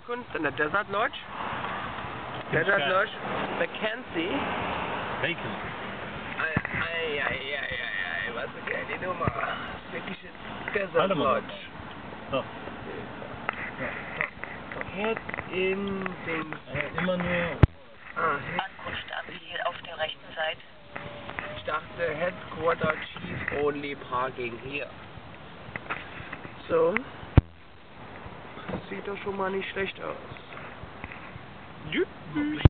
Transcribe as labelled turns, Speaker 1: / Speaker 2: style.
Speaker 1: Unterkunft in der Desert Lodge. Desert Lodge, Vacancy.
Speaker 2: Vacancy.
Speaker 1: Was eine geile Nummer. Wirkliche Desert Lodge.
Speaker 2: So.
Speaker 1: Head in den...
Speaker 2: Immer nur...
Speaker 3: Ankunftsanziel auf der rechten Seite.
Speaker 1: Ich dachte Headquarter Chief Only Parking hier. So. Sieht doch schon mal nicht schlecht aus.